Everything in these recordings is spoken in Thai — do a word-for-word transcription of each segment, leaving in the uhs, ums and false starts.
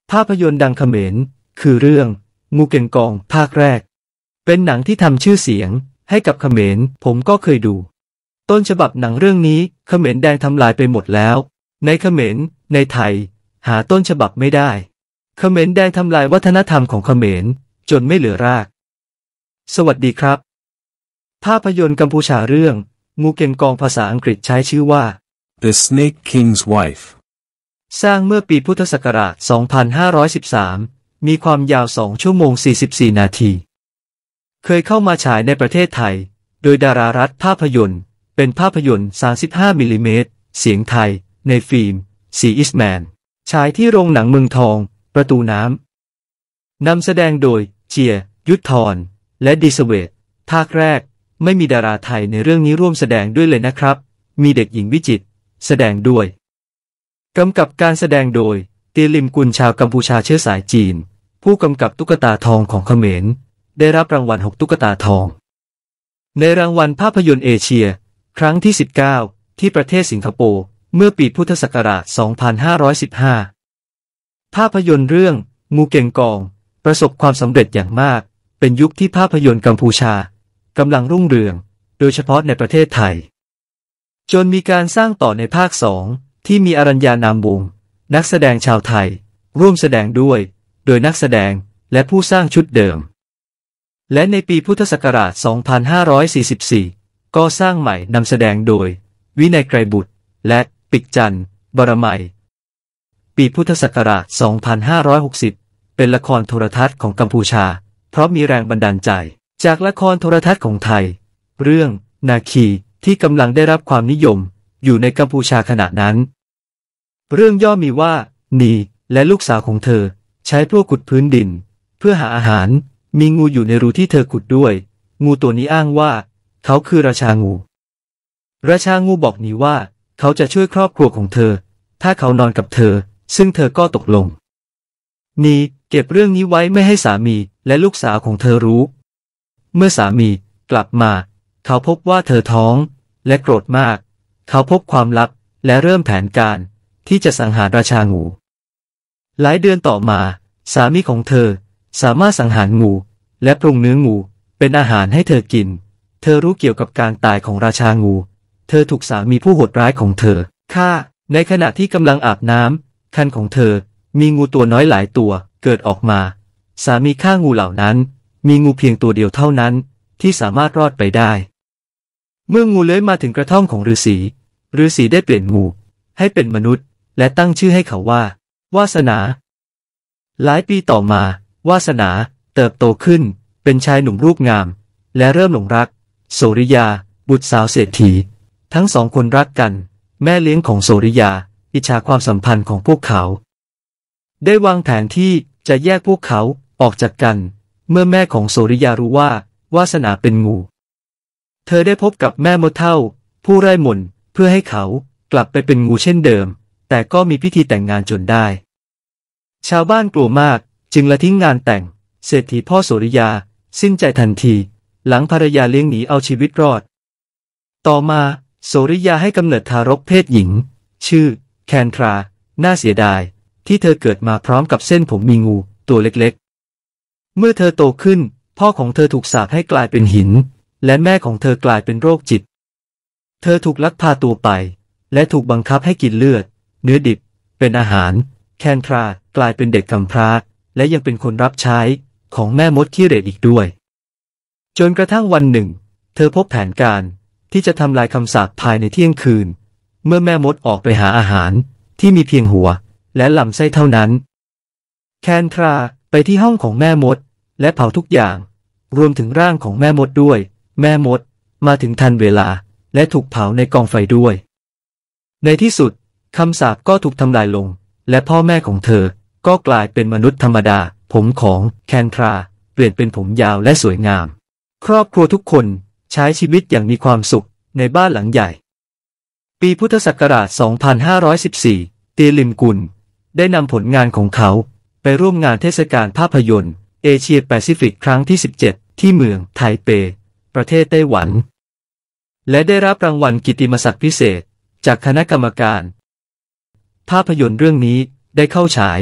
ภาพยนตร์ดังเขมรคือเรื่องงูเก่งกองภาคแรกเป็นหนังที่ทำชื่อเสียงให้กับเขมรผมก็เคยดูต้นฉบับหนังเรื่องนี้เขมรแดงทำลายไปหมดแล้วในเขมรในไทยหาต้นฉบับไม่ได้เขมรแดงทำลายวัฒนธรรมของเขมรจนไม่เหลือรากสวัสดีครับภาพยนตร์กัมพูชาเรื่องงูเก่งกองภาษาอังกฤษใช้ชื่อว่า The Snake King's Wife สร้างเมื่อปีพุทธศักราช สองพันห้าร้อยสิบสาม มีความยาว สองชั่วโมงสี่สิบสี่ นาที เคยเข้ามาฉายในประเทศไทยโดยดารารัฐภาพยนตร์เป็นภาพยนตร์ สามสิบห้า มิลลิเมตร เสียงไทยในฟิล์ม ซี อีสต์แมน ฉายที่โรงหนังเมืองทอง ประตูน้ำ นำแสดงโดย เจีย ยุทธร และดิสเวท ภาคแรกไม่มีดาราไทยในเรื่องนี้ร่วมแสดงด้วยเลยนะครับ มีเด็กหญิงวิจิตรแสดงด้วยกำกับการแสดงโดย เตียลิมกุลชาวกัมพูชาเชื้อสายจีนผู้กำกับตุ๊กตาทองของเขมรได้รับรางวัลหกตุ๊กตาทองในรางวัลภาพยนตร์เอเชียครั้งที่สิบเก้าที่ประเทศสิงคโปร์เมื่อปีพุทธศักราช สองพันห้าร้อยสิบห้า ภาพยนตร์เรื่องงูเก่งกองประสบความสำเร็จอย่างมากเป็นยุคที่ภาพยนตร์กัมพูชากำลังรุ่งเรืองโดยเฉพาะในประเทศไทยจนมีการสร้างต่อในภาคสองที่มีอรัญญานามวงศ์นักแสดงชาวไทยร่วมแสดงด้วยโดยนักแสดงและผู้สร้างชุดเดิมและในปีพุทธศักราช สองพันห้าร้อยสี่สิบสี่ ก็สร้างใหม่นำแสดงโดยวินัยไกรบุตรและปิกจันทร์บรมัยปีพุทธศักราช สองพันห้าร้อยหกสิบ เป็นละครโทรทัศน์ของกัมพูชาเพราะมีแรงบันดาลใจจากละครโทรทัศน์ของไทยเรื่องนาคีที่กำลังได้รับความนิยมอยู่ในกัมพูชาขณะนั้นเรื่องย่อมีว่านีและลูกสาวของเธอใช้พวกขุดพื้นดินเพื่อหาอาหารมีงูอยู่ในรูที่เธอขุดด้วยงูตัวนี้อ้างว่าเขาคือราชางูราชางูบอกนีว่าเขาจะช่วยครอบครัวของเธอถ้าเขานอนกับเธอซึ่งเธอก็ตกลงนีเก็บเรื่องนี้ไว้ไม่ให้สามีและลูกสาวของเธอรู้เมื่อสามีกลับมาเขาพบว่าเธอท้องและโกรธมากเขาพบความลับและเริ่มแผนการที่จะสังหารราชางูหลายเดือนต่อมาสามีของเธอสามารถสังหารงูและปรุงเนื้องูเป็นอาหารให้เธอกินเธอรู้เกี่ยวกับการตายของราชางูเธอถูกสามีผู้โหดร้ายของเธอฆ่าในขณะที่กำลังอาบน้ำคันของเธอมีงูตัวน้อยหลายตัวเกิดออกมาสามีฆ่างูเหล่านั้นมีงูเพียงตัวเดียวเท่านั้นที่สามารถรอดไปได้เมื่องูเลื้อยมาถึงกระท่อมของฤาษีฤาษีได้เปลี่ยนงูให้เป็นมนุษย์และตั้งชื่อให้เขาว่าวาสนาหลายปีต่อมาวาสนาเติบโตขึ้นเป็นชายหนุ่มรูปงามและเริ่มหลงรักโสริยาบุตรสาวเศรษฐีทั้งสองคนรักกันแม่เลี้ยงของโสริยาอิจฉาความสัมพันธ์ของพวกเขาได้วางแผนที่จะแยกพวกเขาออกจากกันเมื่อแม่ของโสริยารู้ว่าวาสนาเป็นงูเธอได้พบกับแม่มดเฒ่าผู้ไร้มนต์เพื่อให้เขากลับไปเป็นงูเช่นเดิมแต่ก็มีพิธีแต่งงานจนได้ชาวบ้านกลัวมากจึงละทิ้งงานแต่งเศรษฐีพ่อโสริยาสิ้นใจทันทีหลังภรรยาเลี้ยงหนีเอาชีวิตรอดต่อมาโสริยาให้กำเนิดทารกเพศหญิงชื่อแคนทราน่าเสียดายที่เธอเกิดมาพร้อมกับเส้นผมมีงูตัวเล็กๆเมื่อเธอโตขึ้นพ่อของเธอถูกสาปให้กลายเป็นหินและแม่ของเธอกลายเป็นโรคจิตเธอถูกลักพาตัวไปและถูกบังคับให้กินเลือดเนื้อดิบเป็นอาหารแคนทรากลายเป็นเด็กกำพร้าและยังเป็นคนรับใช้ของแม่มดขี้เหร่อีกด้วยจนกระทั่งวันหนึ่งเธอพบแผนการที่จะทำลายคำสาปภายในเที่ยงคืนเมื่อแม่มดออกไปหาอาหารที่มีเพียงหัวและลำไส้เท่านั้นแคนทราไปที่ห้องของแม่มดและเผาทุกอย่างรวมถึงร่างของแม่มดด้วยแม่มดมาถึงทันเวลาและถูกเผาในกองไฟด้วยในที่สุดคำสาปก็ถูกทำลายลงและพ่อแม่ของเธอก็กลายเป็นมนุษย์ธรรมดาผมของแคนทราเปลี่ยนเป็นผมยาวและสวยงามครอบครัวทุกคนใช้ชีวิตอย่างมีความสุขในบ้านหลังใหญ่ปีพุทธศักราช สองพันห้าร้อยสิบสี่ เตียลิมกุลได้นำผลงานของเขาไปร่วมงานเทศกาลภาพยนตร์เอเชียแปซิฟิกครั้งที่สิบเจ็ดที่เมืองไทเปประเทศไต้หวันและได้รับรางวัลกิตติมศักดิ์พิเศษจากคณะกรรมการภาพยนตร์เรื่องนี้ได้เข้าฉาย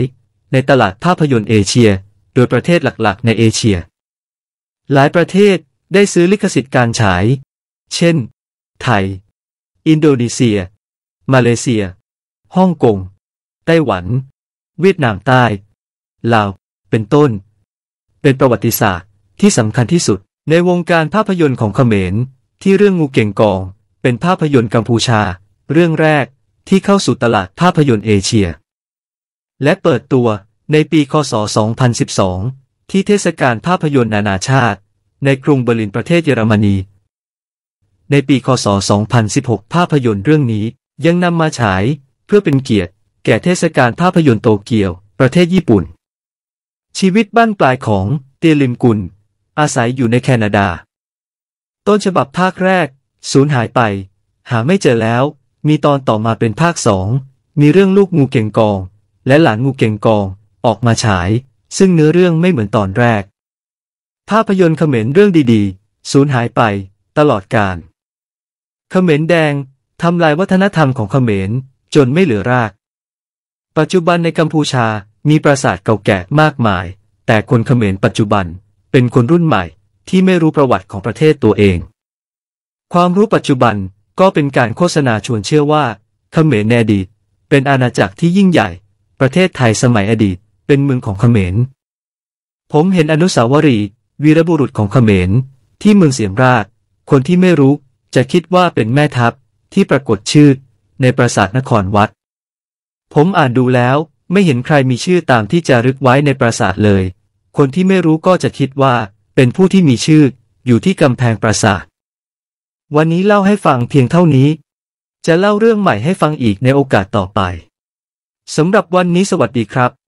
ในตลาดภาพยนตร์เอเชียโดยประเทศหลักๆในเอเชียหลายประเทศได้ซื้อลิขสิทธิ์การฉายเช่นไทยอินโดนีเซียมาเลเซียฮ่องกงไต้หวันเวียดนามใต้ลาวเป็นต้นเป็นประวัติศาสตร์ที่สำคัญที่สุดในวงการภาพยนตร์ของเขมรที่เรื่องงูเก่งกองเป็นภาพยนตร์กัมพูชาเรื่องแรกที่เข้าสู่ตลาดภาพยนตร์เอเชียและเปิดตัวในปีค.ศ. สองพันสิบสองที่เทศกาลภาพยนตร์นานาชาติในกรุงเบอร์ลินประเทศเยอรมนีในปีค.ศ. สองพันสิบหกภาพยนตร์เรื่องนี้ยังนำมาฉายเพื่อเป็นเกียรติแก่เทศกาลภาพยนตร์โตเกียวประเทศญี่ปุ่นชีวิตบ้านปลายของเตียลิมกุลอาศัยอยู่ในแคนาดาต้นฉบับภาคแรกสูญหายไปหาไม่เจอแล้วมีตอนต่อมาเป็นภาคสองมีเรื่องลูกงูเก่งกองและหลานงูเก่งกองออกมาฉายซึ่งเนื้อเรื่องไม่เหมือนตอนแรกภาพยนตร์เขมรเรื่องดีๆสูญหายไปตลอดกาลเขมรแดงทำลายวัฒนธรรมของเขมรจนไม่เหลือรากปัจจุบันในกัมพูชามีปราสาทเก่าแก่มากมายแต่คนเขมรปัจจุบันเป็นคนรุ่นใหม่ที่ไม่รู้ประวัติของประเทศตัวเองความรู้ปัจจุบันก็เป็นการโฆษณาชวนเชื่อว่าเขมรในอดีตเป็นอาณาจักรที่ยิ่งใหญ่ประเทศไทยสมัยอดีตเป็นเมืองของเขมรผมเห็นอนุสาวรีย์วีรบุรุษของเขมรที่เมืองเสียมราชคนที่ไม่รู้จะคิดว่าเป็นแม่ทัพที่ปรากฏชื่อในปราสาทนครวัดผมอ่านดูแล้วไม่เห็นใครมีชื่อตามที่จารึกไว้ในปราสาทเลยคนที่ไม่รู้ก็จะคิดว่าเป็นผู้ที่มีชื่ออยู่ที่กำแพงปราสาทวันนี้เล่าให้ฟังเพียงเท่านี้จะเล่าเรื่องใหม่ให้ฟังอีกในโอกาสต่อไปสำหรับวันนี้สวัสดีครับ